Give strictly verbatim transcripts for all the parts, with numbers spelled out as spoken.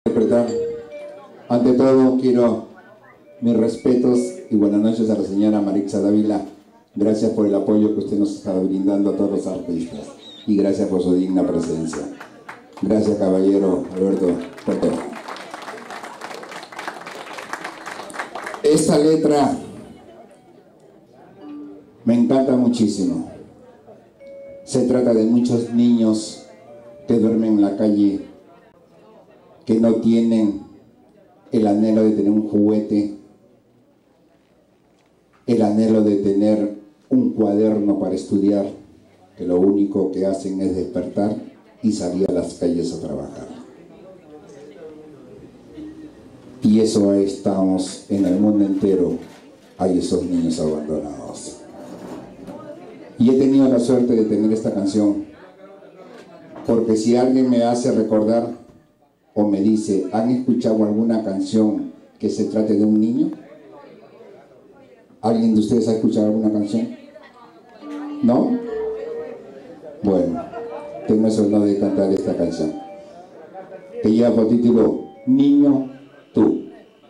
interpretar. Ante todo quiero mis respetos y buenas noches a la señora Marixa Dávila. Gracias por el apoyo que usted nos está brindando a todos los artistas y gracias por su digna presencia. Gracias, caballero Alberto Porto. Esta letra me encanta muchísimo. Se trata de muchos niños que duermen en la calle, que no tienen el anhelo de tener un juguete, el anhelo de tener un cuaderno para estudiar, que lo único que hacen es despertar y salir a las calles a trabajar. Y eso estamos en el mundo entero, hay esos niños abandonados. Y he tenido la suerte de tener esta canción, porque si alguien me hace recordar o me dice, ¿han escuchado alguna canción que se trate de un niño? ¿Alguien de ustedes ha escuchado alguna canción? ¿No? Bueno, tengo el honor de cantar esta canción, que lleva por título Niño Tú.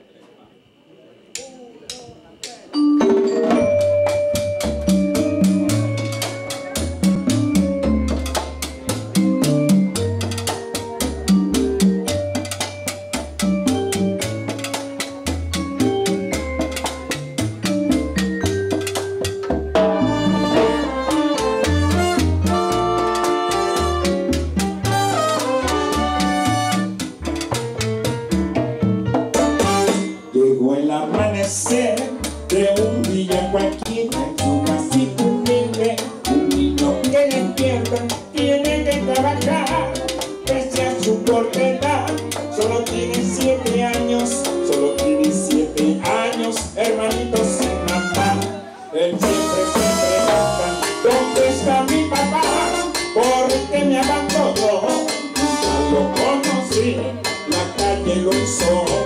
Llegó el amanecer de un día cualquiera en su casita humilde. Un niño que despierta tiene que trabajar, pese a su corta edad. Solo tiene siete años, solo tiene siete años, hermanitos sin mamá. Él siempre se pregunta, ¿dónde está mi papá? ¿Por qué me abandonó? Ya lo conocí, la calle lo hizo.